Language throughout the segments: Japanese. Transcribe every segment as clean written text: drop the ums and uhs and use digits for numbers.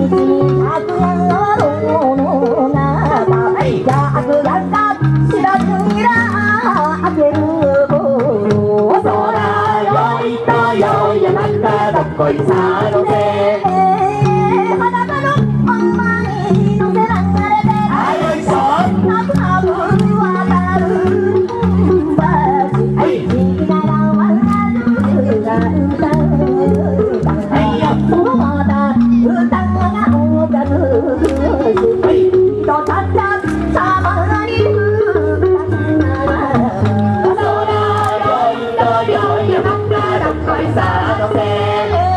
こいさのせ裸の馬に乗せられてよいしょ泣くなぶ渡るバス好きなら笑うが歌うそのまた歌がおかずしとたったさまにこいさのせ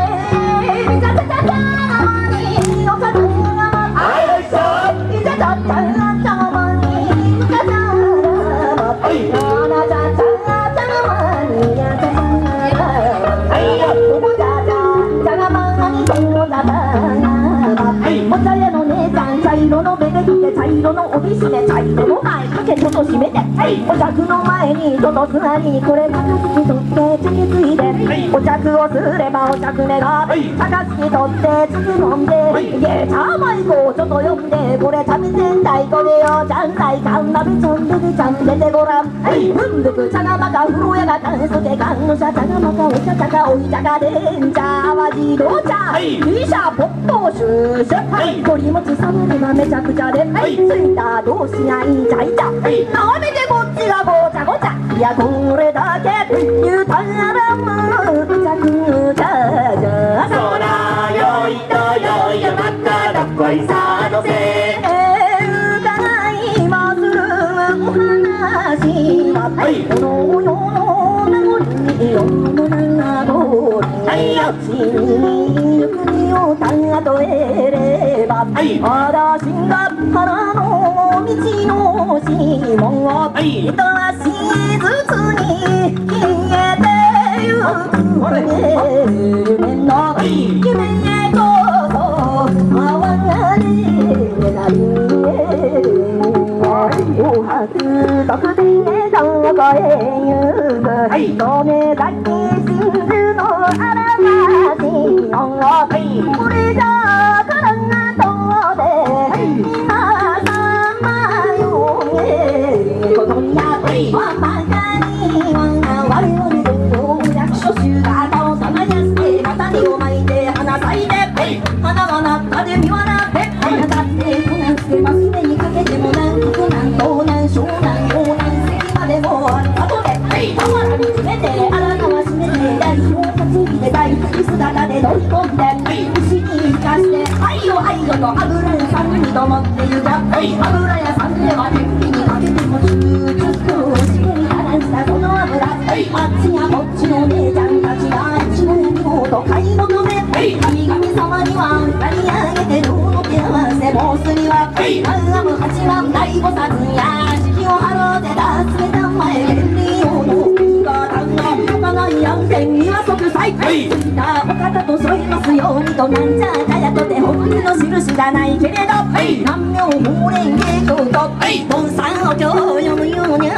お茶屋の姉ちゃん茶色のベベ着て茶色の帯締め茶色の前かけちょっと締めてお酌の前にちょっと座りにこれ高槻取って茶についでお酌をすればお酌目が高槻取ってつく飲んでいえ茶まいこをちょっと読んでこれ茶店太鼓でよちゃんたいかんなべちゃんベベちゃん出てごらんふんどく茶がまか風呂屋がかんすけかんの茶茶がまかお茶茶がおい茶がでん茶は自動車汽車ポットシューシュ鳥もちサブリがめちゃくちゃでついた同士がイチャイチャなめてこっちがごちゃごちゃいやこれだけ言うたらむくちゃくちゃじゃそらよいとよいよまったどっこいさのせ伺いまするお話はこの世の名残に世の名残に国を例えれば嵐が腹の道の指紋を一足ずつに消えてゆく夢の夢へこそ哀れなりおはつとくでどこへゆくどめだけ真珠のあらましのこれじゃからがとで今さまよげことにやわまかには我々の役所集が頭をさまやしてまたにを巻いて花咲いて花がなったで見笑って花だってこなんつけますねにかけてもなんとなんとなん湘南東南西までもあとでたまらに詰めて荒川閉めて代表担ぎで大好き姿で乗り込んで牛に生かして愛よ愛よと油屋さんにと思ってゆか油屋さんでは天気にかけてもチューチュッとしくに垂らしたその油あっちやこっちの姉ちゃんたちがあっちのやにもと買い求め神様にはやり上げてどの手合わせもうすには南無八幡大菩薩や式を払うて助けたまえ便利用の右が旦那他がやんせんには即祭ついたお方と添いますようにとなんじゃかやとて本気の印がないけれど南明法蓮華経と盆山お経を読むように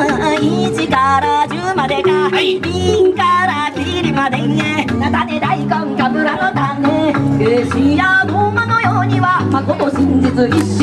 1から10までか瓶から霧までなたで大根かぶらの種牛や馬のようにはまこと真実一